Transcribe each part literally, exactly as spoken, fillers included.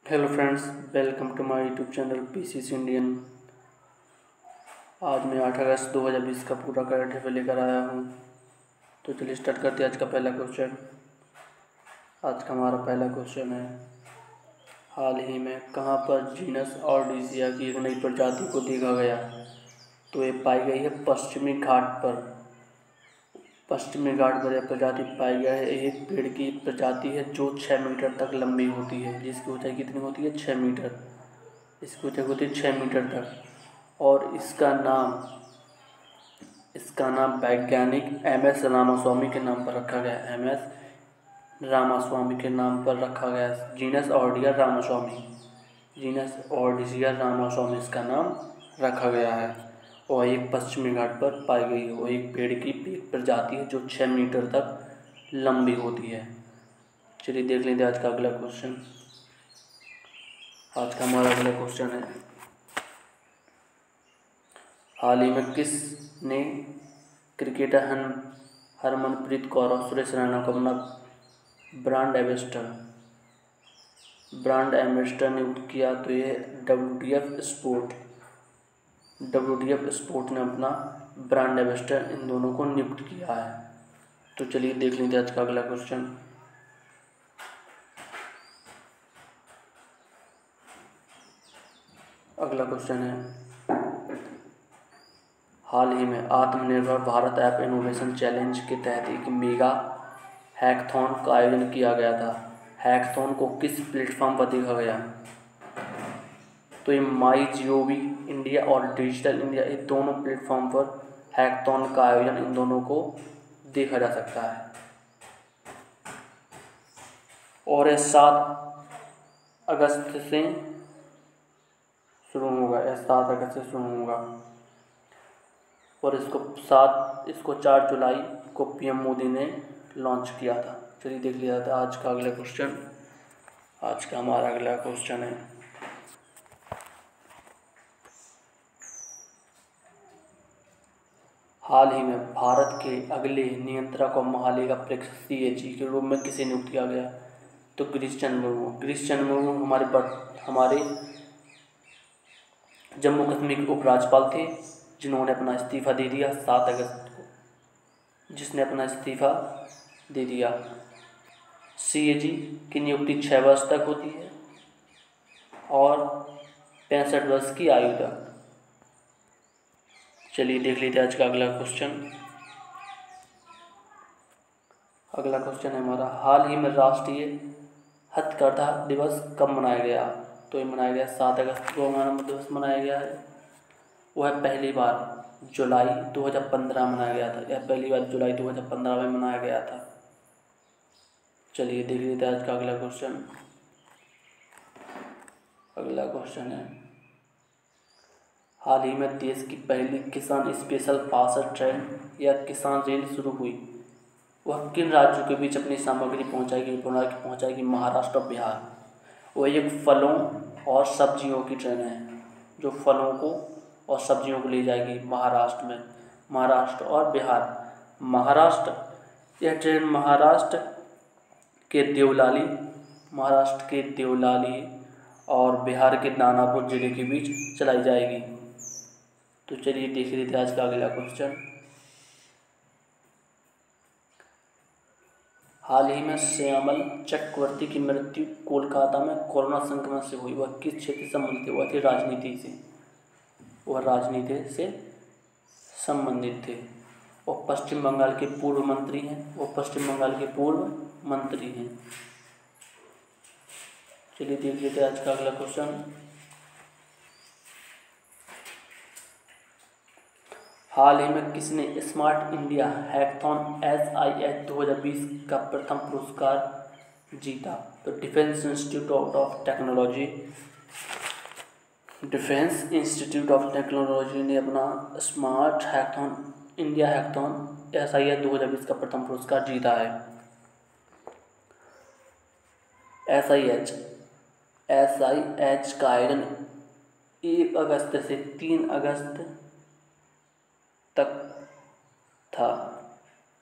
Hello friends, welcome to my YouTube channel PCC Indian. आज मैं आठ अगस्त दो हज़ार बीस का पूरा करंट अफेयर लेकर आया हूँ। तो चलिए स्टार्ट करते हैं आज का पहला क्वेश्चन। आज का हमारा पहला क्वेश्चन है, हाल ही में कहाँ पर जीनस ऑर्डिसिया की एक नई प्रजाति को देखा गया? तो ये पाई गई है पश्चिमी घाट पर। पश्चिमी घाट पर यह प्रजाति पाई गई है। एक पेड़ की प्रजाति है जो छः मीटर तक लंबी होती है, जिसकी ऊंचाई कितनी होती है? छः मीटर। इसकी ऊंचाई होती है छः मीटर तक। और इसका नाम इसका नाम वैज्ञानिक एम एस रामास्वामी के नाम पर रखा गया। एम एस रामास्वामी के नाम पर रखा गया। Genus Ardisia Ramaswami genus Ardisia Ramaswami इसका नाम रखा गया है। और एक पश्चिमी घाट पर पाई गई है। वो एक पेड़ की एक प्रजाति है जो छः मीटर तक लंबी होती है। चलिए देख लेते हैं आज का अगला क्वेश्चन। आज का हमारा अगला क्वेश्चन है, हाल ही में किसने क्रिकेटर हन हरमनप्रीत कौर और सुरेश रैना को अपना ब्रांड एम्बेसडर ब्रांड एम्बेसडर नियुक्त किया? तो ये W D F sport W D F sport ने अपना ब्रांड एम्बेसडर इन दोनों को नियुक्त किया है। तो चलिए देख लेते हैं आज का अगला क्वेश्चन। अगला क्वेश्चन है, हाल ही में आत्मनिर्भर भारत ऐप इनोवेशन चैलेंज के तहत एक मेगा हैकथॉन का आयोजन किया गया था। हैकथॉन को किस प्लेटफॉर्म पर देखा गया? तो ये माई जीओवी इंडिया और डिजिटल इंडिया, ये दोनों प्लेटफॉर्म पर हैकथॉन का आयोजन इन दोनों को देखा जा सकता है। और ये सात अगस्त से शुरू होगा या सात अगस्त से शुरू होगा और इसको सात इसको चार जुलाई को पीएम मोदी ने लॉन्च किया था। चलिए देख लिया था आज का अगला क्वेश्चन। आज का हमारा अगला क्वेश्चन है, हाल ही में भारत के अगले नियंत्रक और महालेखापरीक्षक सी ए जी के रूप में किसे नियुक्त किया गया? तो गिरीश चंद्र मुर्मू गिरीश चंद्र मुर्मू हमारे हमारे जम्मू कश्मीर के उपराज्यपाल थे, जिन्होंने अपना इस्तीफ़ा दे दिया सात अगस्त को जिसने अपना इस्तीफ़ा दे दिया। सी ए जी की नियुक्ति छः वर्ष तक होती है और पैंसठ वर्ष की आयु तक। चलिए देख लेते हैं आज का अगला क्वेश्चन। अगला क्वेश्चन है हमारा, हाल ही में राष्ट्रीय हथकरघा दिवस कब मनाया गया? तो ये मनाया गया सात अगस्त को हमारा दिवस मनाया गया है। वह पहली बार जुलाई दो हज़ार पंद्रह मनाया गया था। यह पहली बार जुलाई दो हज़ार पंद्रह में मनाया गया था। चलिए देख लेते हैं आज का अगला क्वेश्चन। अगला क्वेश्चन है, हाल ही में देश की पहली किसान स्पेशल पार्सल ट्रेन या किसान रेल शुरू हुई। वह किन राज्यों के बीच अपनी सामग्री पहुंचाएगी पहुंचाएगी महाराष्ट्र और बिहार। वह एक फलों और सब्जियों की ट्रेन है जो फलों को और सब्जियों को ले जाएगी महाराष्ट्र में महाराष्ट्र और बिहार। महाराष्ट्र यह ट्रेन महाराष्ट्र के देवलाली महाराष्ट्र के देवलाली और बिहार के दानापुर जिले के बीच चलाई जाएगी। तो चलिए देख लेते हैं आज का अगला क्वेश्चन। हाल ही में श्यामल चक्रवर्ती की मृत्यु कोलकाता में कोरोना संक्रमण से हुई। वह किस क्षेत्र से संबंधित थे? वह थे राजनीति से वह राजनीति से संबंधित थे और पश्चिम बंगाल के पूर्व मंत्री हैं वो पश्चिम बंगाल के पूर्व मंत्री हैं। चलिए देख लेते हैं आज का अगला क्वेश्चन। हाल ही में किसने smart India hackathon S I H दो हज़ार बीस का प्रथम पुरस्कार जीता? तो defence institute of technology defence institute of technology ने अपना smart hackathon India hackathon S I H दो हज़ार बीस का प्रथम पुरस्कार जीता है। S I H S I H का आयोजन एक अगस्त से तीन अगस्त तक था।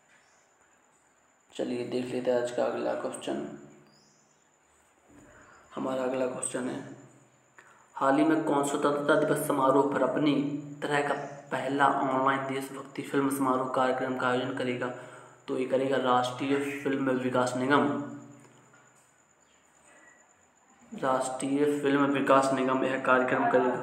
चलिए देख लेते हैं आज का अगला क्वेश्चन। हमारा अगला क्वेश्चन है, हाल ही में कौन स्वतंत्रता दिवस समारोह पर अपनी तरह का पहला ऑनलाइन देशभक्ति फिल्म समारोह कार्यक्रम का आयोजन करेगा? तो ये करेगा राष्ट्रीय फिल्म विकास निगम। राष्ट्रीय फिल्म विकास निगम यह कार्यक्रम करेगा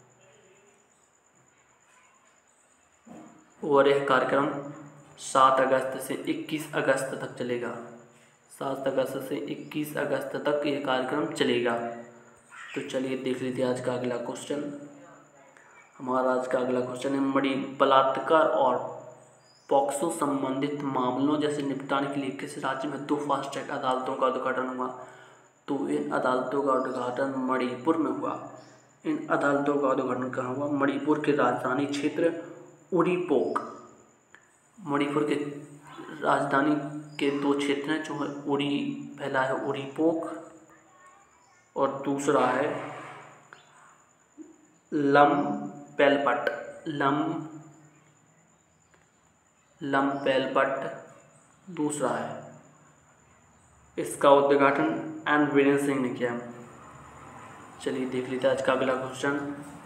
और यह कार्यक्रम सात अगस्त से इक्कीस अगस्त तक चलेगा। सात अगस्त से इक्कीस अगस्त तक यह कार्यक्रम चलेगा। तो चलिए देख लीजिए आज का अगला क्वेश्चन। हमारा आज का अगला क्वेश्चन है, मणि बलात्कार और पॉक्सो संबंधित मामलों जैसे निपटाने के लिए किस राज्य में दो फास्ट ट्रैक अदालतों का उद्घाटन हुआ? तो इन अदालतों का उद्घाटन मणिपुर में हुआ। इन अदालतों का उद्घाटन कहाँ हुआ? मणिपुर के राजधानी क्षेत्र उरीपोक। मणिपुर के राजधानी के दो क्षेत्र हैं, जो है उरी, पहला है उरीपोक और दूसरा है लमपेलपट। लम लमपेलपट दूसरा है। इसका उद्घाटन एन वीरेंद्र सिंह ने किया। चलिए देख लेते हैं आज का अगला क्वेश्चन।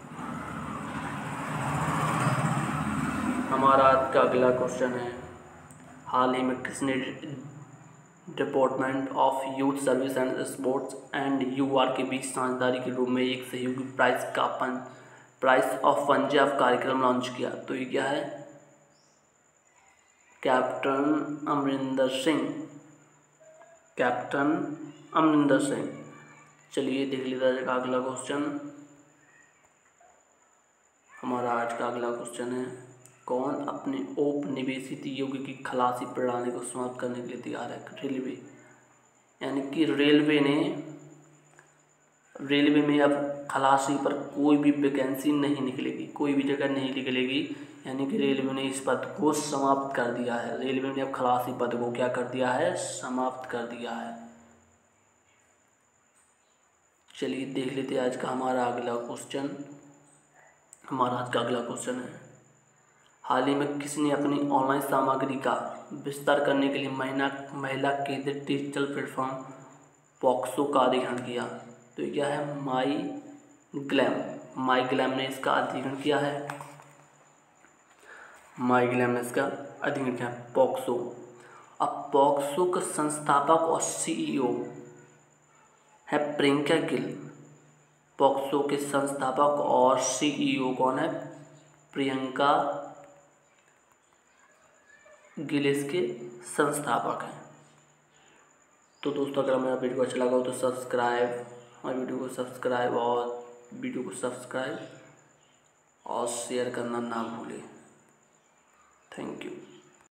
हमारा आज का अगला क्वेश्चन है, हाल ही में किसने department of youth service and sports and U R के बीच साझेदारी के रूप में एक सहयोगी प्राइस का पन प्राइस ऑफ पंजाब कार्यक्रम लॉन्च किया? तो ये क्या है? कैप्टन अमरिंदर सिंह। कैप्टन अमरिंदर सिंह। चलिए देख लीजिए आज का अगला क्वेश्चन। हमारा आज का अगला क्वेश्चन है, कौन अपने औपनिवेशित युग की खलासी प्रणाली को समाप्त करने के लिए तैयार है? रेलवे। यानी कि रेलवे ने रेलवे में अब खलासी पर कोई भी वैकेंसी नहीं निकलेगी, कोई भी जगह नहीं निकलेगी। यानी कि रेलवे ने इस पद को समाप्त कर दिया है। रेलवे ने अब खलासी पद को क्या कर दिया है? समाप्त कर दिया है। चलिए देख लेते हैं आज का हमारा अगला क्वेश्चन। हमारा आज का अगला क्वेश्चन है, हाल ही में किसने अपनी ऑनलाइन सामग्री का विस्तार करने के लिए महिला महिला केंद्रित डिजिटल प्लेटफॉर्म पॉक्सो का अधिग्रहण किया? तो ये क्या है? माई ग्लैम। माई ग्लैम ने इसका अधिग्रहण किया है। माई ग्लैम ने इसका अधिग्रहण किया है। पॉक्सो। अब पॉक्सो का संस्थापक और सीईओ है प्रियंका गिल। पॉक्सो के संस्थापक और सीईओ कौन है? प्रियंका गिल इसके संस्थापक हैं। तो दोस्तों अगर मेरा वीडियो अच्छा लगा हो तो सब्सक्राइब हमारे वीडियो को सब्सक्राइब और वीडियो को सब्सक्राइब और शेयर करना ना भूलें। Thank you.